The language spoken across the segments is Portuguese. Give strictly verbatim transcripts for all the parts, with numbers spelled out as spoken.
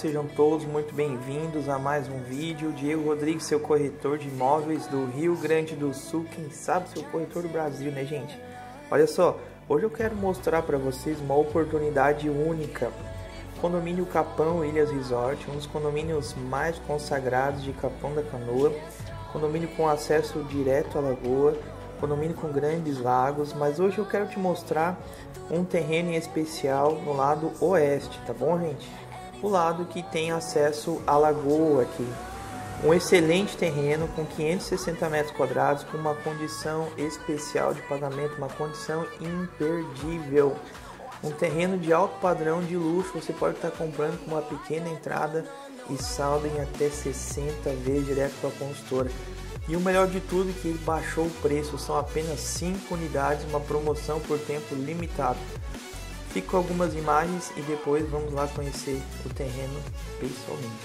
sejam todos muito bem-vindos a mais um vídeo. Diego Rodrigues, seu corretor de imóveis do Rio Grande do Sul, quem sabe seu corretor do Brasil, né, gente? Olha só, hoje eu quero mostrar para vocês uma oportunidade única. Condomínio Capão Ilhas Resort, um dos condomínios mais consagrados de Capão da Canoa, condomínio com acesso direto à lagoa, condomínio com grandes lagos, mas hoje eu quero te mostrar um terreno em especial no lado oeste, tá bom, gente? O lado que tem acesso à lagoa aqui. Um excelente terreno com quinhentos e sessenta metros quadrados, com uma condição especial de pagamento, uma condição imperdível. Um terreno de alto padrão de luxo, você pode estar comprando com uma pequena entrada e saldo em até sessenta vezes direto para a consultora. E o melhor de tudo é que ele baixou o preço, são apenas cinco unidades, uma promoção por tempo limitado. Fico com algumas imagens e depois vamos lá conhecer o terreno pessoalmente.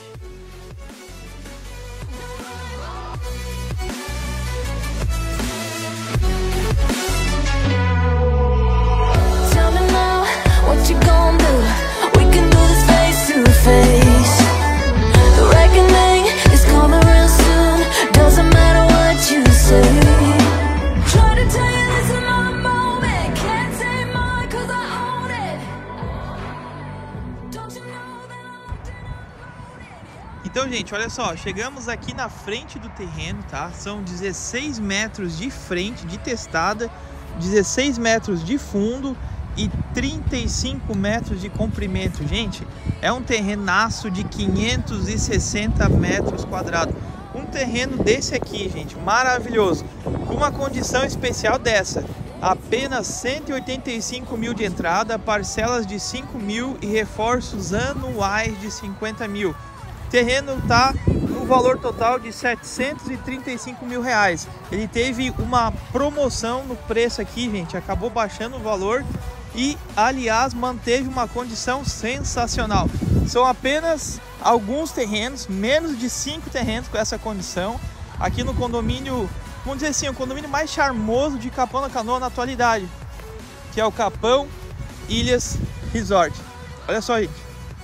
Então, gente, olha só, chegamos aqui na frente do terreno, tá? São dezesseis metros de frente, de testada, dezesseis metros de fundo e trinta e cinco metros de comprimento. Gente, é um terrenaço de quinhentos e sessenta metros quadrados. Um terreno desse aqui, gente, maravilhoso. Com uma condição especial dessa, apenas cento e oitenta e cinco mil de entrada, parcelas de cinco mil e reforços anuais de cinquenta mil. Terreno tá no valor total de setecentos e trinta e cinco mil reais. Ele teve uma promoção no preço aqui, gente, acabou baixando o valor e, aliás, manteve uma condição sensacional. São apenas alguns terrenos, menos de cinco terrenos com essa condição aqui no condomínio, vamos dizer assim, o condomínio mais charmoso de Capão da Canoa na atualidade, que é o Capão Ilhas Resort. Olha só, gente.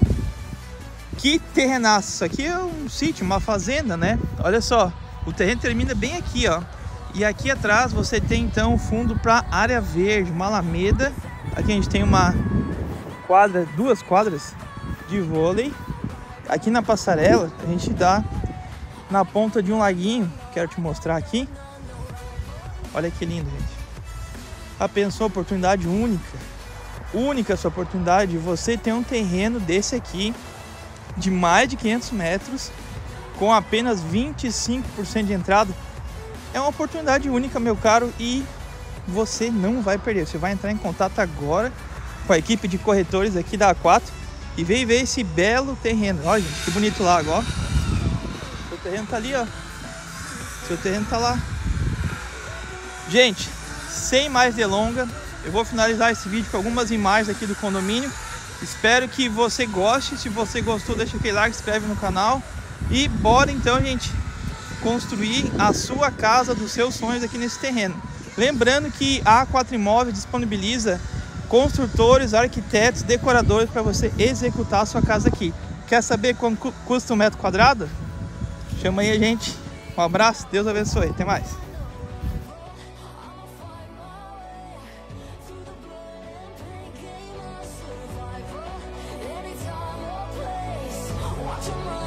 Que terrenaço, isso aqui é um sítio, uma fazenda, né? Olha só, o terreno termina bem aqui, ó. E aqui atrás você tem então o fundo para área verde, uma alameda. Aqui a gente tem uma quadra, duas quadras de vôlei. Aqui na passarela a gente dá na ponta de um laguinho, quero te mostrar aqui. Olha que lindo, gente. Já pensou, oportunidade única? Única essa oportunidade, você tem um terreno desse aqui de mais de quinhentos metros, com apenas vinte e cinco por cento de entrada. É uma oportunidade única, meu caro, e você não vai perder. Você vai entrar em contato agora com a equipe de corretores aqui da A quatro e vem ver esse belo terreno. Olha, gente, que bonito lago, ó. Seu terreno tá ali, ó. Seu terreno tá lá. Gente, sem mais delongas, eu vou finalizar esse vídeo com algumas imagens aqui do condomínio. Espero que você goste. Se você gostou, deixa aquele like, se inscreve no canal. E bora então, gente, construir a sua casa dos seus sonhos aqui nesse terreno. Lembrando que a A quatro Imóveis disponibiliza construtores, arquitetos, decoradores para você executar a sua casa aqui. Quer saber quanto custa um metro quadrado? Chama aí a gente. Um abraço, Deus abençoe. Até mais. Watch 'em run.